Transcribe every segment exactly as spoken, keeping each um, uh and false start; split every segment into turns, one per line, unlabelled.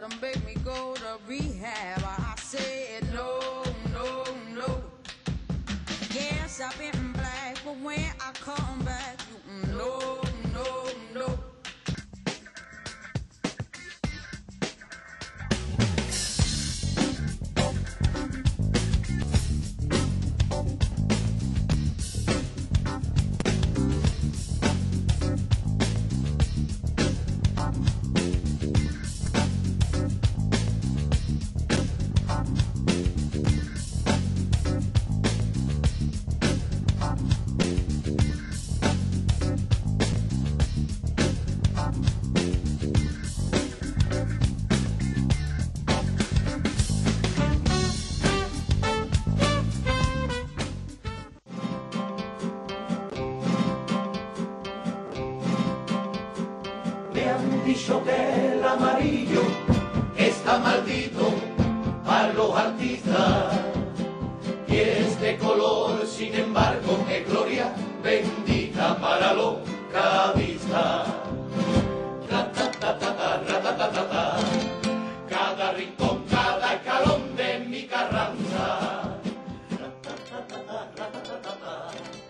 Don't make me go to rehab. I said no, no, no. Yes, I've been black, but when I come back, you no, no, no.
Me han dicho que el amarillo está maldito para los artistas y este color, sin embargo, es gloria bendita para los cadistas. Ratatatata, ratatatata, cada rincón, cada escalón de mi Carranza. Ratatatata, ratatatata.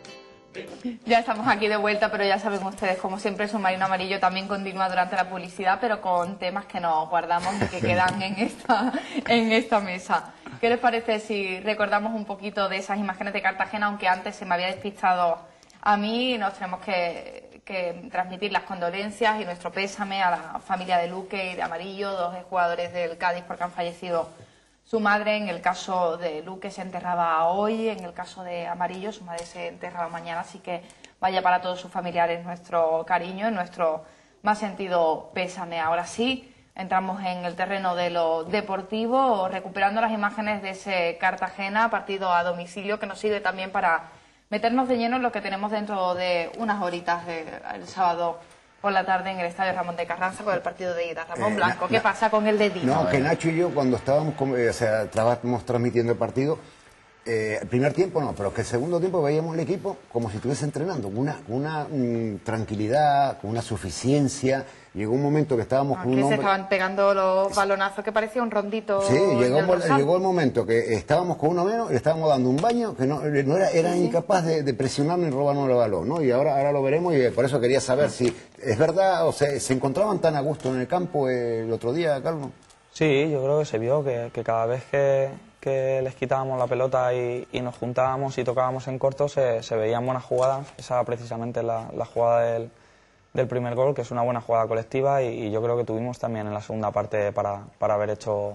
Ya estamos aquí de vuelta, pero ya saben ustedes, como siempre, Submarino Amarillo también continúa durante la publicidad, pero con temas que nos guardamos y que quedan en esta, en esta mesa. ¿Qué les parece si recordamos un poquito de esas imágenes de Cartagena, aunque antes se me había despistado a mí y nos tenemos que, que transmitir las condolencias y nuestro pésame a la familia de Luque y de Amarillo, dos jugadores del Cádiz porque han fallecido su madre? En el caso de Luque se enterraba hoy, en el caso de Amarillo su madre se enterraba mañana, así que vaya para todos sus familiares nuestro cariño y nuestro más sentido pésame. Ahora sí, entramos en el terreno de lo deportivo, recuperando las imágenes de ese Cartagena, partido a domicilio, que nos sirve también para meternos de lleno en lo que tenemos dentro de unas horitas de, el sábado por la tarde en el Estadio Ramón de Carranza con el partido de ida. Ramón
Eh,
Blanco,
na,
¿qué
na,
pasa con el dedito?
No, que Nacho y yo cuando estábamos, eh, o sea, estábamos transmitiendo el partido, eh, el primer tiempo no, pero que el segundo tiempo veíamos el equipo como si estuviese entrenando, con una, con una mm, tranquilidad, con una suficiencia. Llegó un momento que estábamos
Ah,
con
que
un
se
hombre...
estaban pegando los balonazos, que parecía un rondito.
Sí, llegó,
en el Rosal.
llegó el momento que estábamos con uno menos y le estábamos dando un baño que no, no era, era
Sí, sí.
incapaz de, de presionarnos y robarnos el balón, ¿no? Y ahora, ahora lo veremos y por eso quería saber si es verdad o sea, se encontraban tan a gusto en el campo el otro día, Carlos.
Sí, yo creo que se vio que, que cada vez que, que les quitábamos la pelota y, y nos juntábamos y tocábamos en corto se, se veían buenas jugadas. Esa precisamente la, la jugada del, del primer gol, que es una buena jugada colectiva y, y yo creo que tuvimos también en la segunda parte para, para haber hecho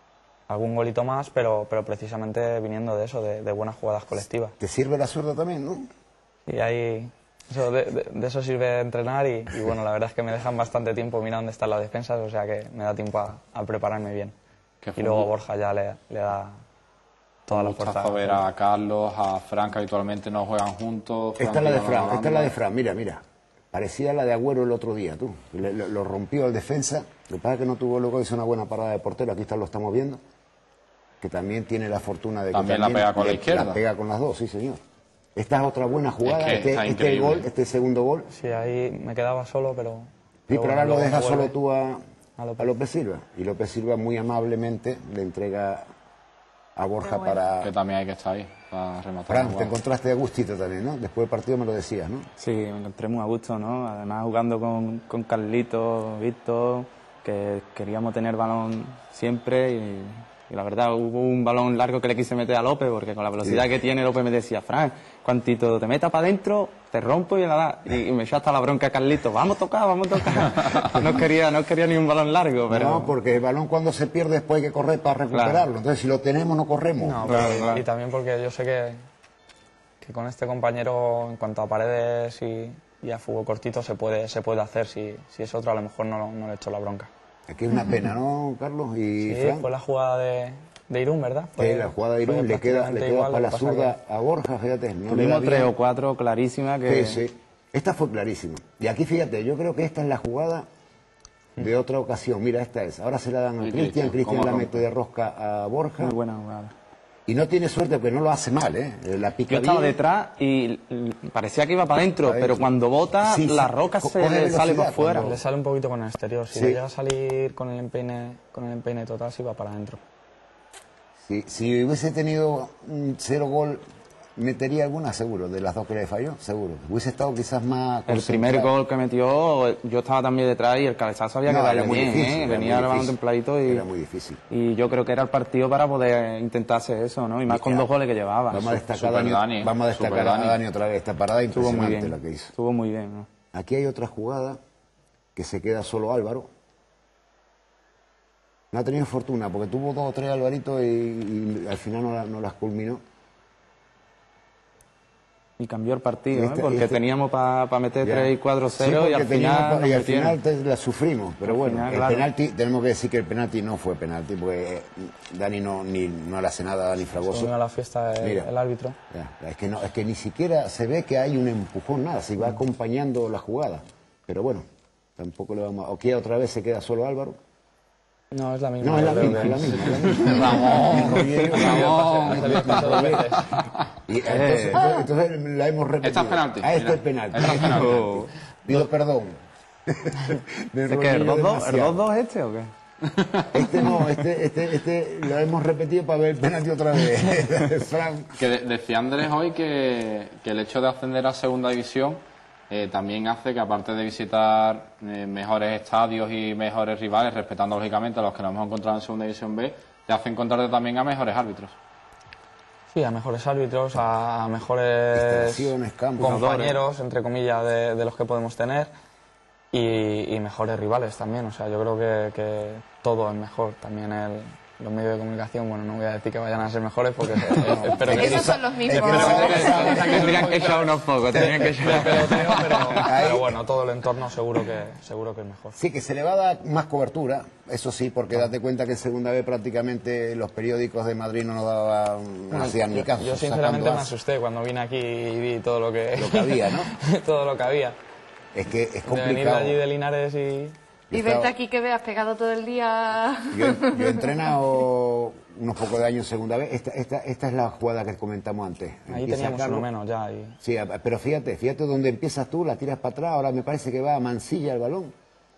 algún golito más, pero, pero precisamente viniendo de eso, de, de buenas jugadas colectivas.
Te sirve la zurda también, ¿no?
Y ahí, eso, de, de, de eso sirve entrenar y, y bueno, la verdad es que me dejan bastante tiempo, mira dónde están las defensas, o sea que me da tiempo a, a prepararme bien. Y luego Borja ya le, le da toda la fuerza.
ver a Carlos, a Fran, que habitualmente no juegan juntos.
Esta es la de Fran, esta es la de Fran, mira, mira. Parecía la de Agüero el otro día, tú. Le, lo, lo rompió el defensa. Lo que pasa es que no tuvo luego, hizo una buena parada de portero. Aquí está, lo estamos viendo. Que también tiene la fortuna de que
también,
también
la pega con
le,
la izquierda.
La pega con las dos, sí, señor. Esta es otra buena jugada,
Es que
este,
está
este gol, este segundo gol.
Sí, ahí me quedaba solo, pero...
Sí, pero ahora lo
luego
dejas
me
solo
vuelve
tú a,
a López.
a López Silva. Y López Silva muy amablemente le entrega a Borja
bueno.
para...
Que también hay que estar ahí para rematar.
Fran,
la
te
jugada.
encontraste a gustito también, ¿no? Después del partido me lo decías, ¿no?
Sí, me encontré muy a gusto, ¿no? Además jugando con, con Carlito, Víctor, que queríamos tener balón siempre y, y la verdad hubo un balón largo que le quise meter a López porque con la velocidad
Sí.
que tiene López me decía, Fran, cuantito te metas para adentro, te rompo y nada. Y, y me echó hasta la bronca a Carlito, vamos a tocar, vamos a tocar. No quería, no quería ni un balón largo, pero...
No, porque el balón cuando se pierde después hay que correr para recuperarlo.
Claro.
Entonces si lo tenemos no corremos.
No,
Claro,
pero-
claro.
Y también porque yo sé que, que con este compañero, en cuanto a paredes y, y a fútbol cortito, se puede, se puede hacer. Si, si es otro, a lo mejor no, no le echo la bronca.
Aquí es una pena, ¿no, Carlos? Y
Sí,
Fran,
fue la jugada de, de Irún, ¿verdad?
que
Fue-
la jugada de
fue
Irún le queda, le
prácticamente
queda
igual,
para
lo
la
que pasa
zurda a Borja, fíjate. No le da
Tuvimos
bien.
tres o cuatro clarísimas que...
Sí, sí. Esta fue clarísima. Y aquí fíjate, yo creo que esta es la jugada de otra ocasión. Mira, esta es. Ahora se la dan a
Sí,
Cristian,
Cristian,
Cristian
¿cómo
la
rompe?
mete de rosca a Borja.
Muy buena jugada.
Y no tiene suerte porque no lo hace mal, ¿eh? La pica
Yo estaba
bien.
detrás y mm, parecía que iba para adentro,
Pa' dentro.
pero cuando bota,
Sí, sí,
la roca
co-
se
coge
le sale
velocidad
para fuera.
cuando-
Le sale un poquito con el exterior. Si
Sí.
le llega a salir con el empeine, con el empeine total, sí va para adentro.
Si, si hubiese tenido un cero gol, metería alguna, seguro. De las dos que le falló, seguro. Hubiese estado quizás más...
El primer
concentrado.
gol que metió, yo estaba también detrás y el cabezazo había
No,
que darle
era muy
bien,
difícil,
¿eh?
era
Venía
muy
el balón
difícil.
templadito y,
Era muy difícil.
y yo creo que era el partido para poder intentarse eso, ¿no? Y más con
Ya.
dos goles que llevaba.
Vamos a destacar,
Super
Dani,
Dani,
vamos a, destacar
Super
a
Dani.
Dani otra vez. Esta parada
Estuvo muy
impresionante
bien,
la que hizo.
estuvo muy bien, ¿no?
Aquí hay otra jugada que se queda solo Álvaro. No ha tenido fortuna porque tuvo dos o tres Alvaritos y, y al final no, la- no las culminó.
Y cambió el partido,
Y
¿eh?
este-
Porque
y este-
teníamos para meter
Ya.
tres y cuatro
Sí,
cero y
porque
al
teníamos
final,
pa-
nos
y al
metieron.
final te- la sufrimos, pero
Al
bueno,
final,
el
claro.
penalti, tenemos que decir que el penalti no fue penalti porque eh, Dani no, ni, no le hace nada a Dani Fragoso.
Se unió a la fiesta el,
Mira.
el árbitro.
Ya, es, que no, es que ni siquiera se ve que hay un empujón, nada, se va acompañando la jugada. Pero bueno, tampoco le vamos a... O que otra vez se queda solo Álvaro.
No, es la misma.
No, es la
yo creo
misma,
que-
es la misma. es la misma. Ramón,
Ha salido pase dos veces.
Y entonces, entonces- entonces la hemos repetido.
Esta es penalti,
Ah, esta
mira.
es penalti.
Esta es penalti.
Pido perdón. Me
¿Es que el
enrollé
dos dos
demasiado.
¿El dos dos este o qué?
Este no, este, este, este lo hemos repetido para ver el penalti otra vez. Fran.
Que de- decía Andrés hoy que, que el hecho de ascender a segunda división eh, también hace que, aparte de visitar eh, mejores estadios y mejores rivales, respetando lógicamente a los que nos hemos encontrado en segunda división B, te hace encontrarte también a mejores árbitros.
Sí, a mejores árbitros, a mejores
Instalaciones, campos,
compañeros, entre comillas, de, de los que podemos tener y, y mejores rivales también. O sea, yo creo que, que todo es mejor. También el, los medios de comunicación, bueno, no voy a decir que vayan a ser mejores porque eh, espero que
Esos
sí.
son los mismos.
Tendrían que echar unos pocos, tendrían que echar. Pero, pero,
Ahí.
pero bueno, todo el entorno seguro que, seguro que es mejor.
Sí, que se le va a dar más cobertura, eso sí, porque date cuenta que en segunda vez prácticamente los periódicos de Madrid no nos daban, no hacían ni
Yo,
caso.
yo sinceramente
sacando
me
as.
asusté cuando vine aquí y vi todo lo que,
Lo que había, ¿no?
todo lo que había.
Es que es
De venir de
complicado.
allí de Linares y...
Y verte aquí que veas pegado todo el día.
Yo, yo he entrenado unos pocos de años en segunda vez. Esta, esta, esta es la jugada que comentamos antes.
Ahí
Empieza
teníamos
Carlos.
uno menos ya. Y...
Sí, pero fíjate, fíjate donde empiezas tú, la tiras para atrás, ahora me parece que va a Mansilla el balón.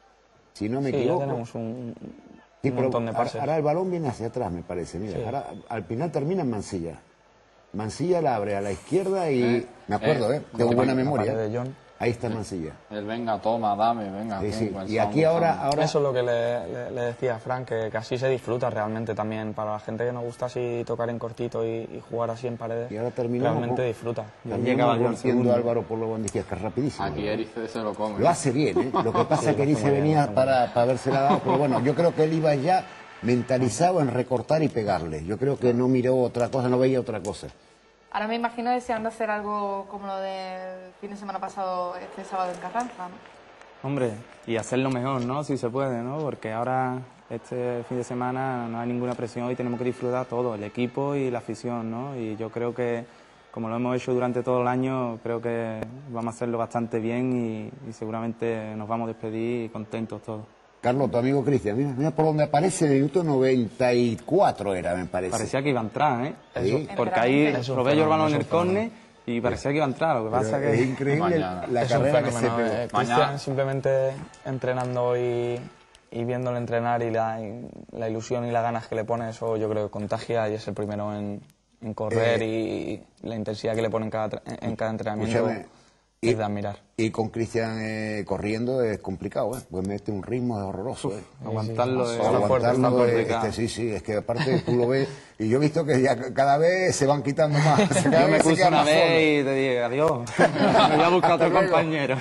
Si no me
Sí, ya
equivoco.
tenemos un,
Sí,
un
pero
montón de
ahora-
pases.
Ahora el balón viene hacia atrás, me parece. Mira,
Sí.
ahora al final termina en Mansilla. Mansilla la abre a la izquierda y...
Eh,
me acuerdo, ¿eh?
eh,
Tengo
la
buena
pared
memoria.
de John.
Ahí está Mansilla.
El venga, toma, dame, venga.
Sí,
pum,
sí.
pues
Y
son-
aquí ahora...
son-
ahora
Eso es lo que le, le- le decía a Frank, que, que así se disfruta realmente también. Para la gente que nos gusta así tocar en cortito y, y jugar así en paredes,
Y ahora terminamos
realmente
con-
disfruta.
También
Llegaba yo en
rompiendo
segundo.
Álvaro por lo bandijías, que es rapidísimo.
Aquí Erice se lo come.
Lo hace bien, ¿eh? Lo que pasa es que
lo hace
Erice
muy bien, lo
venía
hace muy
para, para verse la dado, pero bueno, yo creo que él iba ya mentalizado en recortar y pegarle. Yo creo que no miró otra cosa, no veía otra cosa.
Ahora me imagino deseando hacer algo como lo del fin de semana pasado, este sábado en Carranza, ¿no?
Hombre, y hacerlo mejor, ¿no? Si se puede, ¿no? Porque ahora, este fin de semana, no hay ninguna presión y tenemos que disfrutar todo, el equipo y la afición, ¿no? Y yo creo que, como lo hemos hecho durante todo el año, creo que vamos a hacerlo bastante bien y, y seguramente nos vamos a despedir contentos todos.
Carlos, tu amigo Cristian, mira, mira por donde aparece en el minuto noventa y cuatro era, me parece.
Parecía que iba a entrar, ¿eh?
Sí.
Porque ahí
Es
probé yo el fenómeno, balón es en un el córner
fenómeno.
y parecía que iba a entrar. Lo que
Pero
pasa
es
que
increíble
Mañana.
la
es un
carrera que se
fenómeno.
pegó.
Eh,
Mañana.
Cristian simplemente entrenando y, y viéndole entrenar y la, y la ilusión y las ganas que le pone, eso yo creo que contagia y es el primero en, en correr
Eh,
y, y la intensidad que le pone en cada, tre- en cada entrenamiento
Escúchame,
es
y-
de admirar.
Y con Cristian eh, corriendo es complicado, ¿eh? Pues mete un ritmo horroroso, ¿eh?
Aguantarlo
Sí,
es
sí.
está fuerte, está
Aguantarlo, eh,
complicado.
este, sí, sí, es que aparte tú lo ves, y yo he visto que ya cada vez se van quitando más. Cada
Yo me
vez se
puse
quedan
una
más
vez
solos.
y te dije adiós. Me voy a buscar otro
Hasta luego.
compañero.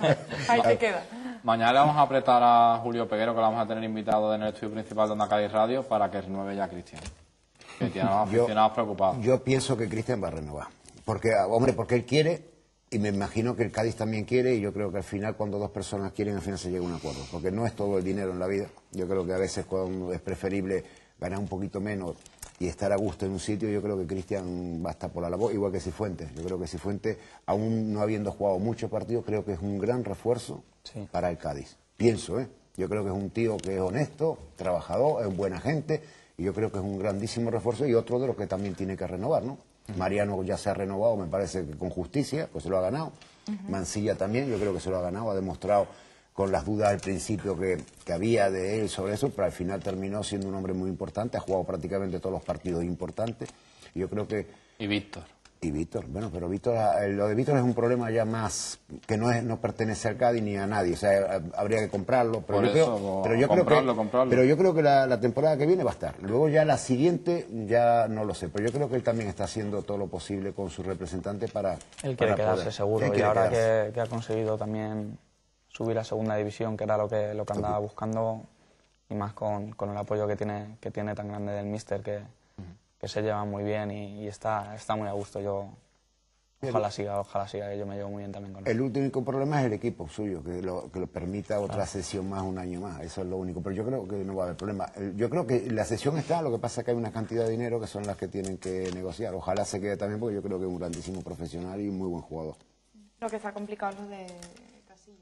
Ahí te queda.
Mañana le vamos a apretar a Julio Peguero, que lo vamos a tener invitado en el estudio principal de Onda Cádiz Radio, para que renueve ya a Cristian. Que tiene a los
Yo-
aficionados preocupados.
Yo pienso que Cristian va a renovar. Porque, hombre, porque él quiere, y me imagino que el Cádiz también quiere, y yo creo que al final, cuando dos personas quieren, al final se llega a un acuerdo. Porque no es todo el dinero en la vida. Yo creo que a veces cuando es preferible ganar un poquito menos y estar a gusto en un sitio, yo creo que Cristian va a estar por la labor, igual que Cifuentes. Yo creo que Cifuentes, aún no habiendo jugado muchos partidos, creo que es un gran refuerzo
Sí.
para el Cádiz. Pienso, ¿eh? Yo creo que es un tío que es honesto, trabajador, es buena gente, y yo creo que es un grandísimo refuerzo y otro de los que también tiene que renovar, ¿no? Uh-huh. Mariano ya se ha renovado, me parece que con justicia, pues se lo ha ganado. Uh-huh. Mansilla también, yo creo que se lo ha ganado, ha demostrado con las dudas al principio que, que había de él sobre eso, pero al final terminó siendo un hombre muy importante, ha jugado prácticamente todos los partidos importantes, y yo creo que...
Y Víctor.
Y Víctor, bueno, pero Víctor, lo de Víctor es un problema ya más que no es no pertenece al Cádiz ni a nadie, o sea, habría que comprarlo, pero
Por
yo
eso,
creo, pero yo
comprarlo,
creo que,
comprarlo.
pero yo creo que la, la temporada que viene va a estar. Luego ya la siguiente ya no lo sé, pero yo creo que él también está haciendo todo lo posible con su representante para
él quiere
para
quedarse
poder.
seguro
Él
y
quiere
ahora
quedarse.
que, que ha conseguido también subir a segunda división, que era lo que lo que andaba buscando, y más con, con el apoyo que tiene que tiene tan grande del míster, que, que se lleva muy bien y, y está está muy a gusto. Yo Ojalá siga, ojalá siga, yo me llevo muy bien también con él.
El único problema es el equipo suyo, que lo, que lo permita otra claro. sesión más, un año más, eso es lo único, pero yo creo que no va a haber problema. Yo creo que la sesión está, lo que pasa es que hay una cantidad de dinero que son las que tienen que negociar, ojalá se quede también porque yo creo que es un grandísimo profesional y un muy buen jugador.
Lo que está complicado es lo de Casilla.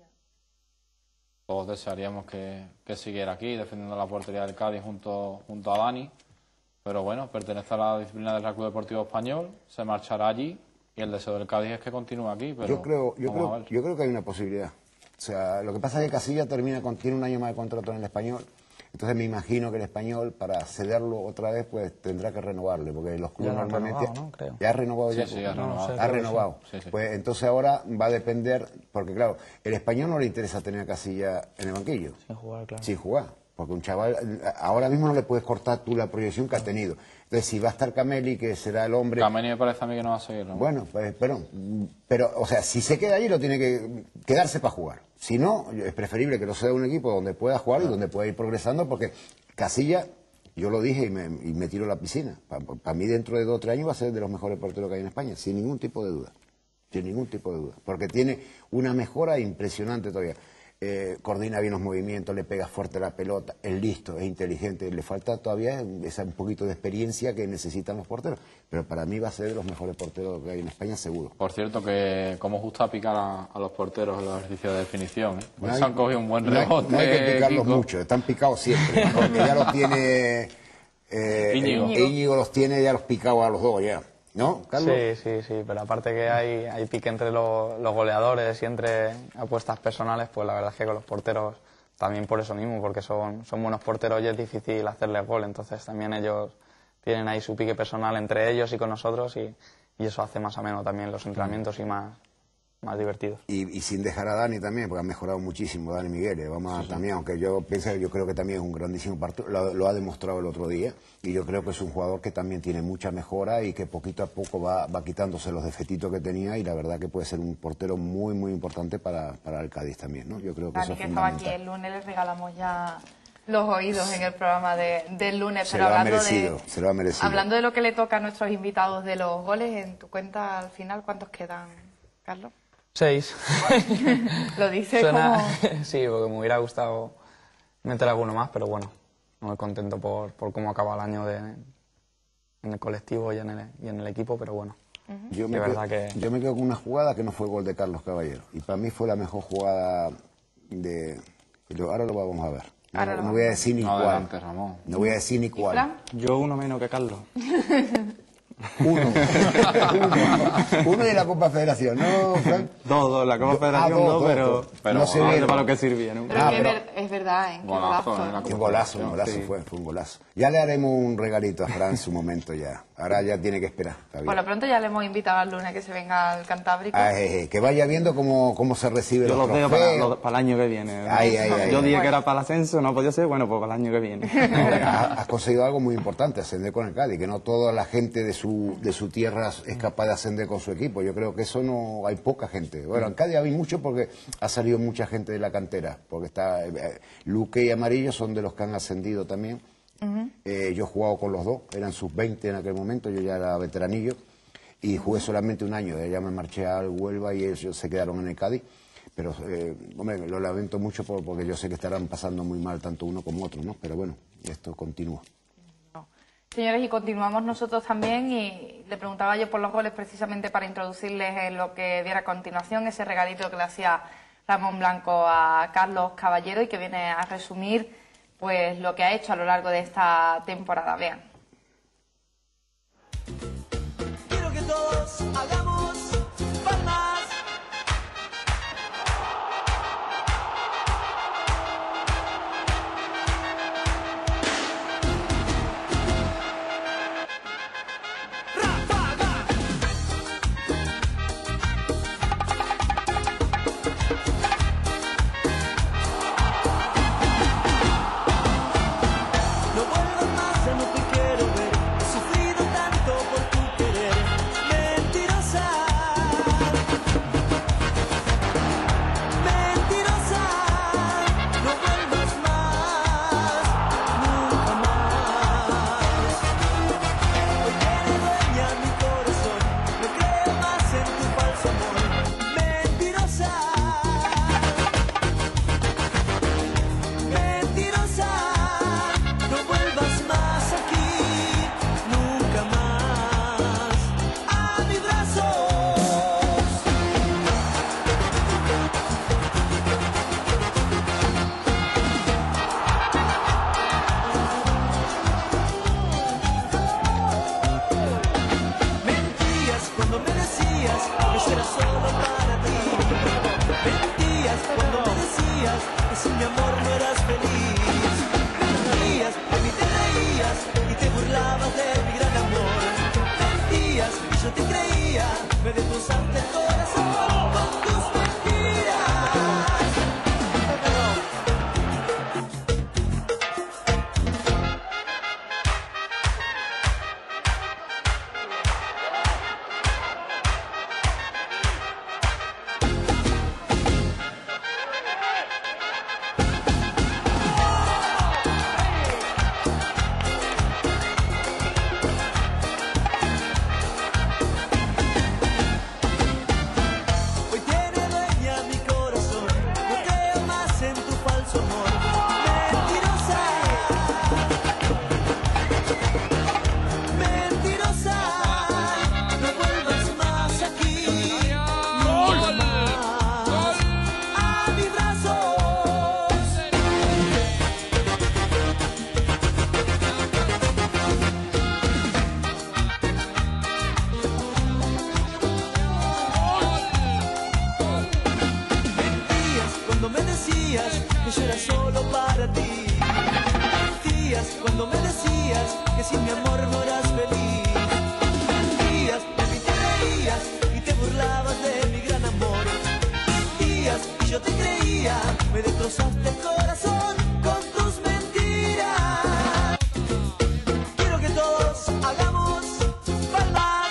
Todos desearíamos que, que siguiera aquí defendiendo la portería del Cádiz junto, junto a Dani, pero bueno, pertenece a la disciplina del Club Deportivo Español, se marchará allí. Y el deseo del Cádiz es que continúe aquí, pero
yo creo, yo
vamos
creo,
a ver.
yo creo que hay una posibilidad. O sea, lo que pasa es que Casilla termina con, tiene un año más de contrato en el Español. Entonces me imagino que el Español, para cederlo otra vez, pues tendrá que renovarle, porque los clubes
ya
normalmente...
Renovado, ¿no? Creo.
Ya ha renovado
sí,
ya.
Sí, ha
no,
renovado.
no sé,
ha renovado.
Sí, sí.
Pues entonces ahora va a depender, porque claro, el Español no le interesa tener a Casilla en el banquillo.
Sin jugar, claro.
Sin jugar. Porque un chaval, ahora mismo no le puedes cortar tú la proyección que ha tenido. Entonces, si va a estar Cameli, que será el hombre...
Cameli me parece a mí que no va a seguir, ¿no?
Bueno, pues, pero, pero, o sea, si se queda allí, lo tiene que quedarse para jugar. Si no, es preferible que no sea un equipo donde pueda jugar y donde pueda ir progresando, porque Casilla, yo lo dije y me, y me tiro a la piscina. Para pa mí, dentro de dos o tres años, va a ser de los mejores porteros que hay en España, sin ningún tipo de duda. Sin ningún tipo de duda. Porque tiene una mejora impresionante todavía. Eh, coordina bien los movimientos, le pega fuerte la pelota, es listo, es inteligente, le falta todavía esa un poquito de experiencia que necesitan los porteros, pero para mí va a ser de los mejores porteros que hay en España, seguro.
Por cierto, que cómo gusta picar a, a los porteros en los ejercicios de definición, ¿eh? Pues
no hay,
se han cogido un buen
no hay,
rebote.
No hay que picarlos
Kiko.
mucho, están picados siempre, porque ya los tiene eh,
Íñigo.
Íñigo los tiene ya los picados a los dos ya. ¿No, Carlos?
Sí, sí, sí, pero aparte que hay, hay pique entre los, los goleadores y entre apuestas personales, pues la verdad es que con los porteros también por eso mismo, porque son, son buenos porteros y es difícil hacerles gol, entonces también ellos tienen ahí su pique personal entre ellos y con nosotros y, y eso hace más ameno también los entrenamientos y más, más divertidos.
Y, y sin dejar a Dani también, porque ha mejorado muchísimo Dani Miguel, eh, vamos a, sí, también, sí. Aunque yo pienso, yo creo que también es un grandísimo partido, lo, lo ha demostrado el otro día, y yo creo que es un jugador que también tiene mucha mejora y que poquito a poco va, va quitándose los defectitos que tenía y la verdad que puede ser un portero muy, muy importante para, para el Cádiz también, ¿no? Yo creo que
Dani,
eso es
que estaba
fundamental.
aquí el lunes, les regalamos ya los oídos en el programa de, del lunes,
se
pero
lo ha
hablando
merecido,
de,
se lo ha merecido.
Hablando de lo que le toca a nuestros invitados de los goles, en tu cuenta al final, ¿cuántos quedan, Carlos?
Seis.
Lo dice
Suena...
como...
Sí, porque me hubiera gustado meter alguno más, pero bueno, muy contento por, por cómo acaba el año de, en el colectivo y en el, y en el equipo, pero bueno.
Uh-huh. yo, me
verdad
quedo,
que...
yo me quedo con una jugada que no fue gol de Carlos Caballero, y para mí fue la mejor jugada de... Ahora lo vamos a ver. No, no, no voy a decir ni
no,
cuál.
Adelante, Ramón.
No voy a decir ni cuál.
Yo uno menos que Carlos.
Uno. uno. Uno de la Copa Federación, ¿no, Frank?
Dos, dos. La Copa
Do,
Federación,
ah, dos,
dos,
dos,
pero,
dos.
pero
no se
no
ve
sé para lo que sirvió. ¿no?
Pero
Ah,
que
pero...
ver, es verdad, ¿eh? Qué
Golazo,
golazo.
en la Copa
Un golazo, un golazo
sí.
fue, fue un golazo. Ya le haremos un regalito a Fran en su momento ya. Ahora ya tiene que esperar.
Por lo pronto ya le hemos invitado al lunes que se venga al Cantábrico.
Ah, eh, eh, que vaya viendo cómo, cómo se recibe
Yo
los
los veo
trofeos.
para, lo- para el año que viene.
Ay, ay, ay,
Yo
ay.
dije que era para el ascenso, no podía ser, bueno, pues para el año que viene.
Has, has conseguido algo muy importante, ascender con el Cádiz, que no toda la gente de su, de su tierra es capaz de ascender con su equipo. Yo creo que eso no hay poca gente. Bueno, en Cádiz hay mucho porque ha salido mucha gente de la cantera, porque está eh, Luque y Amarillo son de los que han ascendido también. Uh-huh. eh, yo he jugado con los dos, eran sub veinte en aquel momento, yo ya era veteranillo y jugué solamente un año, ya me marché al Huelva y ellos se quedaron en el Cádiz, pero eh, hombre, lo lamento mucho por, porque yo sé que estarán pasando muy mal tanto uno como otro, ¿no? Pero bueno, esto continúa.
No. Señores, y continuamos nosotros también y le preguntaba yo por los goles precisamente para introducirles en lo que viera a continuación, ese regalito que le hacía Ramón Blanco a Carlos Caballero y que viene a resumir pues lo que ha hecho a lo largo de esta temporada. Vean.
Quiero que todos hagamos palmas.
que yo era solo para ti. Mentías cuando me decías que sin mi amor no eras feliz. Mentías, de mí te reías y te burlabas de mi gran amor. Mentías y yo te creía, me destrozaste el corazón con tus mentiras. Quiero que todos hagamos palmas.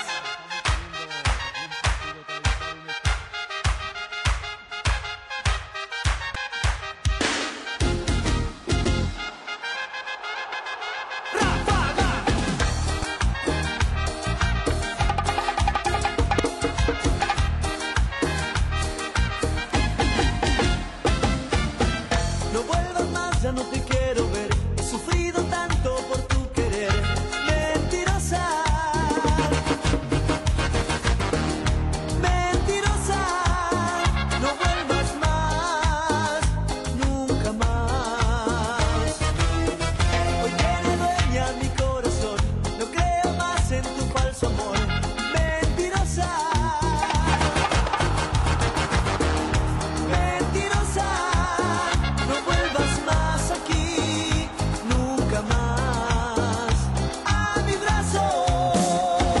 No vuelvas más, ya no te quiero ver. He sufrido tanto por tu querer. Mentirosa, mentirosa. No vuelvas más, nunca más. Hoy tiene dueña mi corazón. No creo más en tu falso amor. Mentirosa, mentirosa. No vuelvas más aquí, nunca más a mis brazos.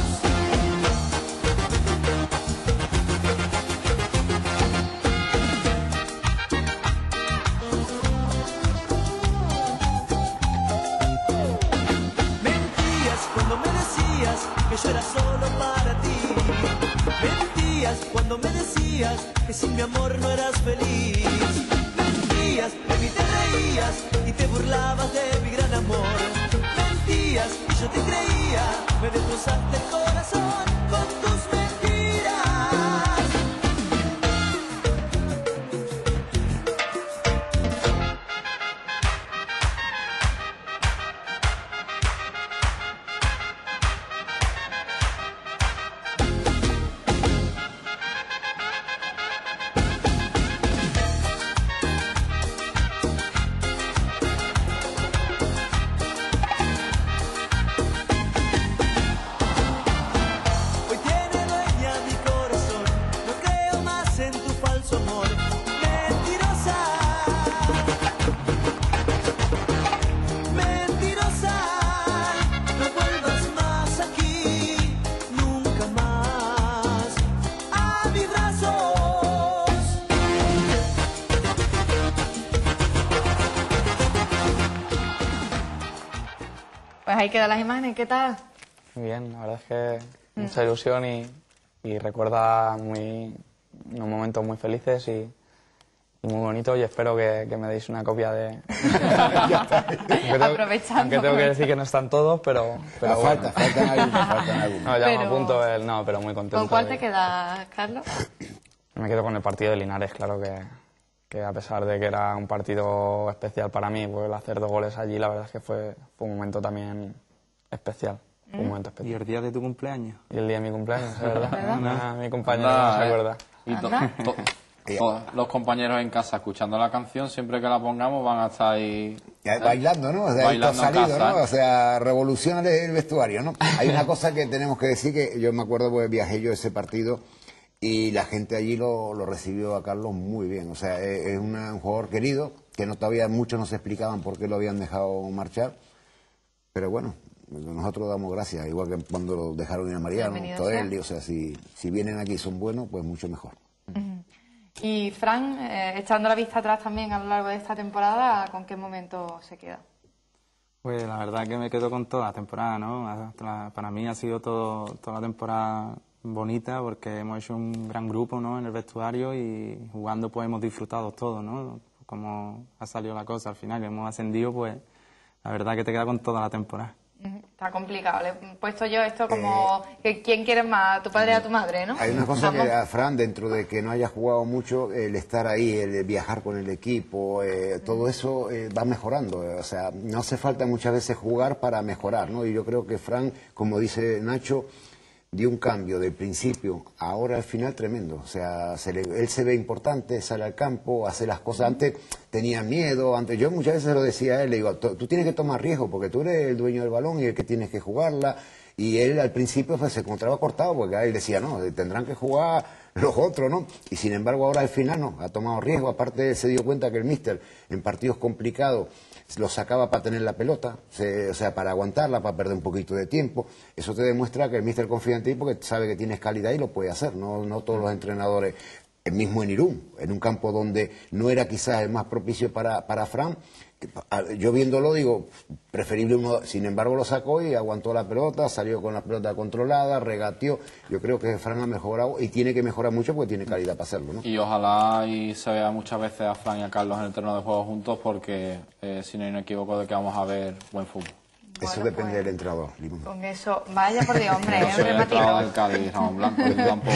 Mentías cuando me decías que yo era solo para ti. Mentías cuando me decías que sin mi amor no eras feliz. Mentías, de mí te reías y te burlabas de mi gran amor. Mentías y yo te creía, me destrozaste el corazón con tus mentiras.
Pues ahí quedan las imágenes, ¿qué tal?
Muy bien, la verdad es que mucha ilusión y, y recuerda muy, unos momentos muy felices y, y muy bonitos y espero que, que me deis una copia de... aunque tengo,
Aprovechando.
aunque tengo que decir que no están todos, pero... pero
Ah,
bueno.
falta, faltan algunos, faltan algunos.
No, ya
Pero-
me apunto el... No, pero muy contento.
¿Con cuál
de-
te quedas, Carlos?
Me quedo con el partido de Linares, claro que, que a pesar de que era un partido especial para mí, pues el hacer dos goles allí, la verdad es que fue, fue un momento también especial. Fue un momento
¿Y
especial.
el día de tu cumpleaños?
Y el día de mi cumpleaños, es verdad. Ah, mi compañero
Anda,
no se
eh.
acuerda.
Y to-
Anda.
to- todos los compañeros en casa escuchando la canción, siempre que la pongamos van a estar ahí...
Ya, bailando, ¿no? O sea,
Bailando
esto ha
en
salido,
casa,
¿no?
¿eh?
O sea, revoluciona el vestuario, ¿no? Hay una cosa que tenemos que decir, que yo me acuerdo porque viajé yo ese partido y la gente allí lo, lo recibió a Carlos muy bien. O sea, es, es una- un jugador querido, que no todavía muchos nos explicaban por qué lo habían dejado marchar, pero bueno, nosotros damos gracias, igual que cuando lo dejaron ir a Mariano,
Bienvenido
Todelli,
sea.
o sea, si, si vienen aquí y son buenos, pues mucho mejor.
Y Fran, eh, echando la vista atrás también a lo largo de esta temporada, ¿con qué momento se queda?
Pues la verdad que me quedo con toda la temporada, ¿no? Hasta la- Para mí ha sido todo, toda la temporada bonita porque hemos hecho un gran grupo, ¿no? En el vestuario y jugando pues hemos disfrutado todo, ¿no? Como ha salido la cosa al final, que hemos ascendido, pues la verdad que te queda con toda la temporada.
Ujú, está complicado. Le he puesto yo esto como que quién quiere más, a tu padre o a tu madre, ¿no?
Hay una cosa
Vamos.
que a Fran, dentro de que no haya jugado mucho, el estar ahí, el viajar con el equipo, eh, todo eso eh, va mejorando. eh, O sea, no hace falta muchas veces jugar para mejorar, ¿no? Y yo creo que Fran, como dice Nacho, dio un cambio del principio a ahora al final tremendo. O sea, se le- él se ve importante, sale al campo, hace las cosas. Antes tenía miedo, antes yo muchas veces lo decía a él, le digo, tú tú tienes que tomar riesgo porque tú eres el dueño del balón y el que tienes que jugarla. Y él al principio pues, se encontraba cortado porque él decía, no, tendrán que jugar los otros, ¿no? Y sin embargo ahora al final no, ha tomado riesgo. Aparte se dio cuenta que el míster en partidos complicados lo sacaba para tener la pelota, se- o sea, para aguantarla, para perder un poquito de tiempo. Eso te demuestra que el míster confía en ti porque sabe que tienes calidad y lo puede hacer. No, no todos los entrenadores, el mismo en Irún, en un campo donde no era quizás el más propicio para, para Fran, que, a- yo viéndolo digo, preferible uno, sin embargo lo sacó y aguantó la pelota, salió con la pelota controlada, regateó. Yo creo que Fran ha mejorado y tiene que mejorar mucho porque tiene calidad para hacerlo, ¿no?
Y ojalá y se vea muchas veces a Fran y a Carlos en el terreno de juego juntos porque eh, si no me equivoco de que vamos a ver buen fútbol.
Eso
Bueno,
depende
pues,
del entrenador, Limón.
Con eso, vaya por Dios, hombre,
No
es
soy
un
el entrenador
rematito.
del Cádiz, Ramón Blanco, yo tampoco.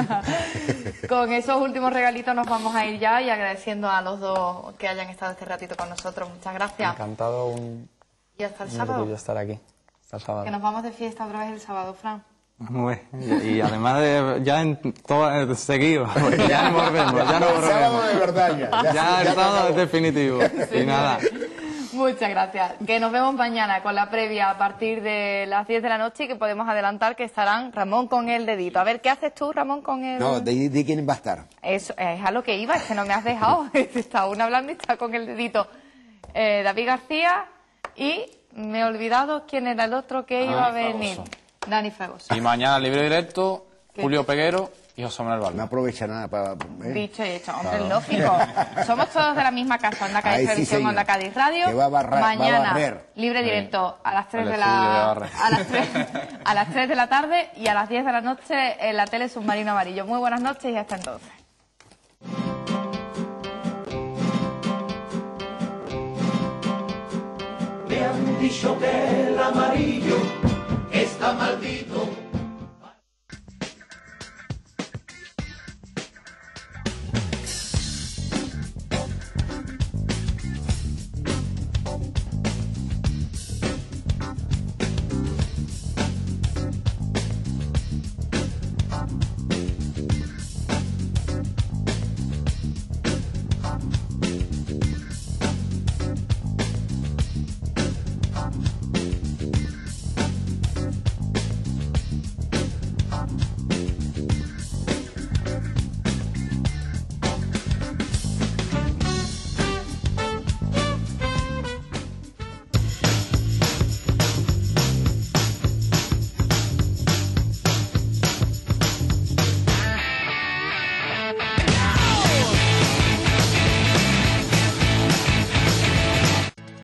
Con esos últimos regalitos nos vamos a ir ya y agradeciendo a los dos que hayan estado este ratito con nosotros. Muchas gracias.
Encantado, un,
Y hasta el
un
sábado.
orgullo estar aquí. Hasta el sábado.
Que nos vamos de fiesta otra vez el sábado, Fran.
Muy bien. Y, y además de ya en todo eh, seguido, porque ya no volvemos, ya no
El sábado
volvemos.
de verdad ya.
Ya el
se
sábado
acabó.
es definitivo. Y nada.
Muchas gracias. Que nos vemos mañana con la previa a partir de las diez de la noche y que podemos adelantar que estarán Ramón con el dedito. A ver, ¿qué haces tú, Ramón, con el...?
No, de, de quién va a estar.
Eso, es a lo que iba, es que no me has dejado. Está uno hablando y está con el dedito. Eh, David García y me he olvidado quién era el otro que iba a venir.
Fragoso.
Dani Fragoso.
Y mañana libre directo, Julio Peguero y José Manuel
No
Balbo.
aprovecha nada para... ¿eh?
Dicho y hecho, hombre, lógico. Somos todos de la misma casa, Onda Cádiz
Ahí sí,
Televisión,
señor.
Onda Cádiz Radio.
Que va a barra- va a
Mañana,
barrer.
libre directo a las tres
El
de
estudio de
la
barrer.
a las tres, a las tres de la tarde y a las diez de la noche en la tele Submarino Amarillo. Muy buenas noches y hasta entonces.
Me han dicho que el amarillo está maldito.